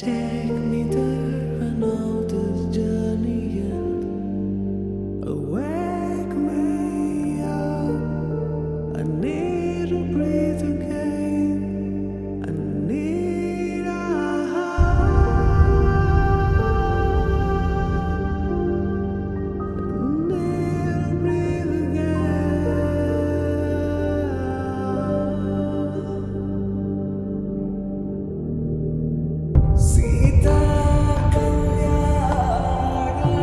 Take me there, I know this journey ends. Wake me up, I need to breathe again. I need a Sita Kalyana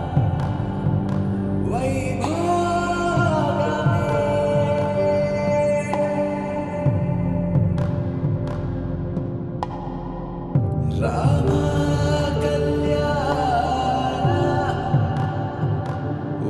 Vaibhavame Rama Kalyana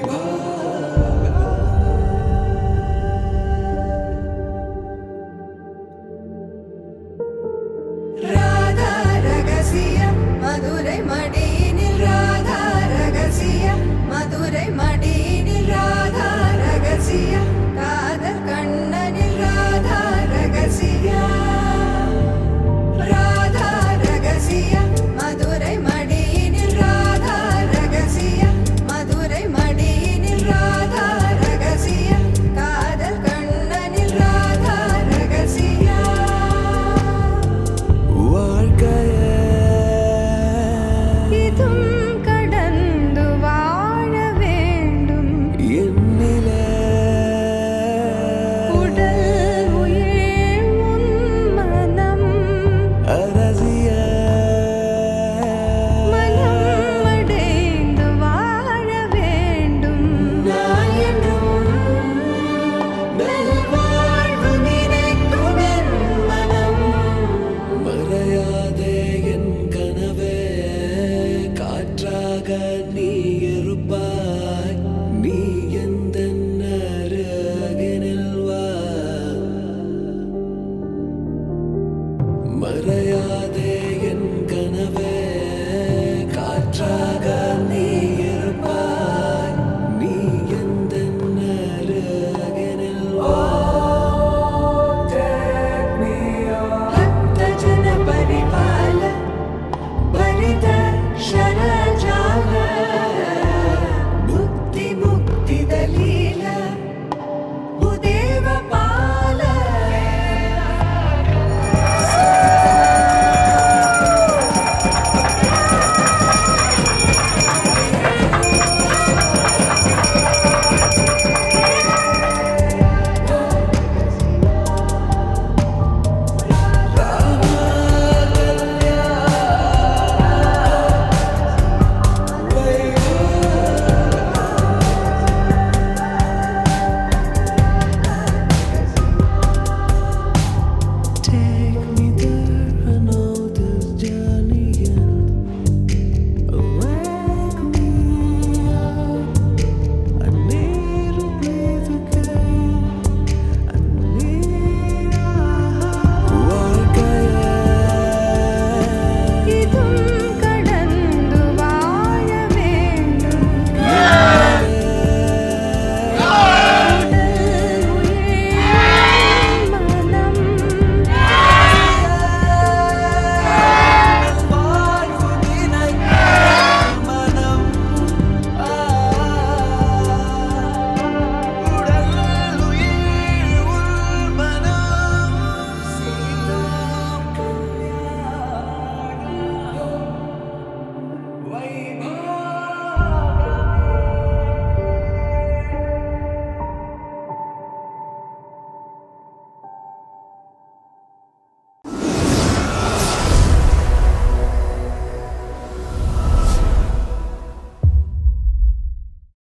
Vaibhavame Radha Ragasiya Madurai Madinil Radha Ragasiya Madurai Madinil Radha Ragasiya Kadal Kannanil Radha Ragasiya Radha Ragasiya Madurai Madinil Radha Ragasiya Madurai Madinil Radha Ragasiya Kadal Kannanil Radha Ragasiya இதும் கடந்து வாழ வேண்டும் என்னிலே உடல் உயிர் உன் மனம் அரசிய மனம் அடைந்து வாழ வேண்டும் நான் என்றும் நல்வாழ்வு நினைக்கும் என் மனம் மறையாதே என் கனவே காற்றாக நீ இருப்பாய் நீ எந்த அருகினில் வா மறை